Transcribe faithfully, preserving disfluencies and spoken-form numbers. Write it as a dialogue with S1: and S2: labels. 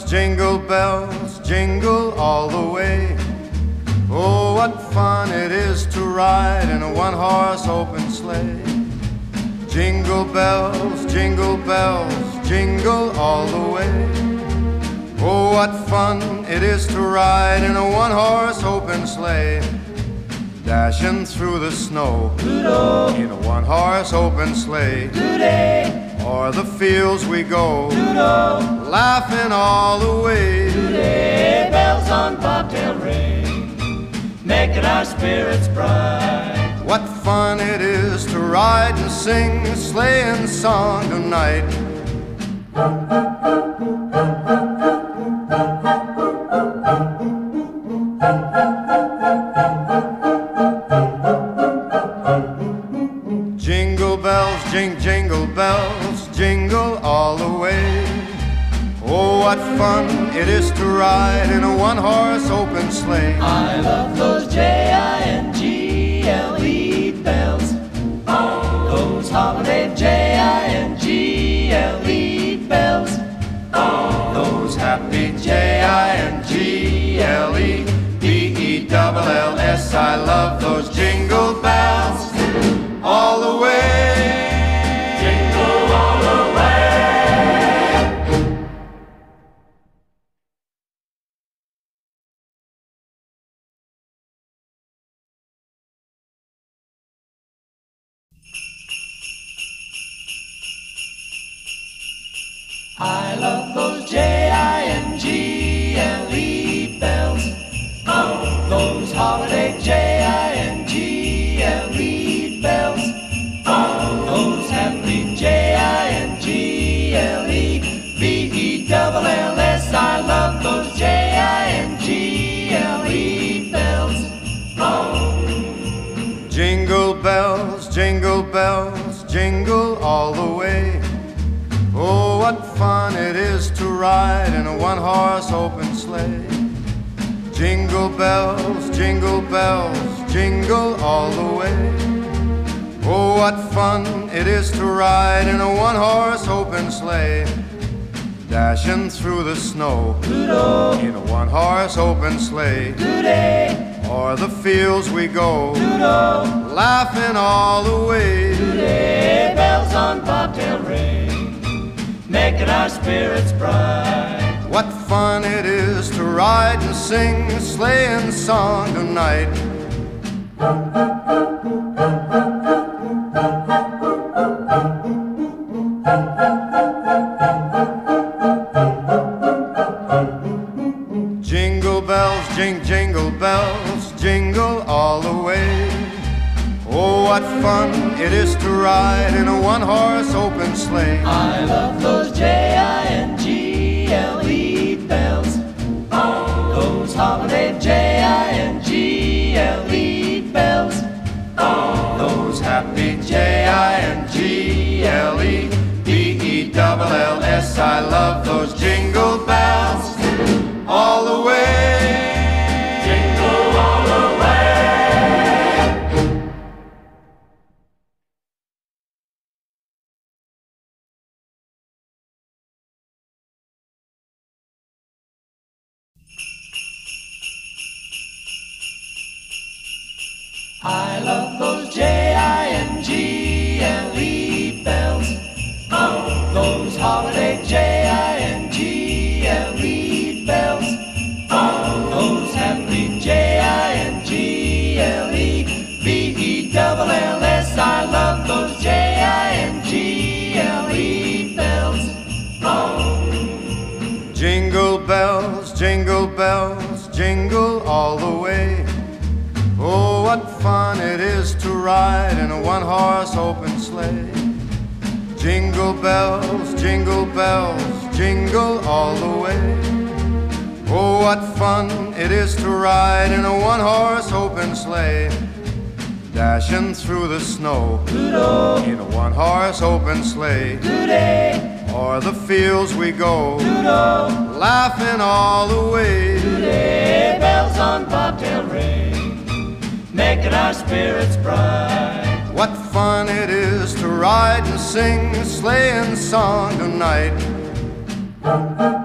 S1: jingle bells, jingle all the way. Oh, what fun it is to ride in a one-horse open sleigh. Jingle bells, jingle bells, jingle all the way. Oh, what fun it is to ride in a one-horse open sleigh. Dashing through the snow
S2: Doodle.
S1: in a one-horse open sleigh.
S2: Today,
S1: O'er the fields we go,
S2: doodle,
S1: laughing all the way.
S2: today, bells on bobtail ring, making our spirits bright.
S1: What fun it is to ride and sing a sleighing song tonight. Jingle bells, jing, jingle bells, jingle all the way. Oh, what fun it is to ride in a one-horse open sleigh.
S2: I love those J I N G L E bells, those holiday J I N G L E bells,
S1: Those happy J I N G L E B E L L S. I love those jingle bells all the way. Jingle all the way.
S2: I love those J I N G L E bells, those holiday J I N G L E bells, those happy J I N G L E B E L L S. I love those J I N G L E bells.
S1: Jingle bells, jingle bells, jingle all the way. Oh, what fun it is to ride in a one-horse open sleigh. Jingle bells, jingle bells, jingle all the way. Oh, what fun it is to ride in a one-horse open sleigh. Dashing through the snow
S2: Doodle,
S1: in a one-horse open sleigh.
S2: today,
S1: O'er the fields we go,
S2: doodle,
S1: laughing all the way.
S2: today, bells on bobtail ring, making our spirits bright.
S1: What fun it is to ride and sing a sleighing song tonight. Jingle bells, jing, jingle bells, jingle all the way. Oh, what fun it is to ride in a one-horse open sleigh.
S2: I love those J I N G L E bells, those holiday J I N G L E bells,
S1: Those happy J I N G L E B E L L S. I love those jingle bells all the way. Jingle all the way.
S2: I love those J I N G L E bells, those holiday J I N G L E bells, those happy J I N G L E B E L L S. I love those J I N G L E bells.
S1: Jingle bells, jingle bells, jingle all the way. Oh, what fun it is to ride in a one-horse open sleigh. Jingle bells, jingle bells, jingle all the way. Oh, what fun it is to ride in a one-horse open sleigh. Dashing through the snow
S2: Doodle,
S1: in a one-horse open sleigh.
S2: today,
S1: O'er the fields we go,
S2: doodle,
S1: laughing all the way.
S2: today, bells on bobtail ring, making our spirits bright.
S1: What fun it is to ride and sing a sleighing song tonight.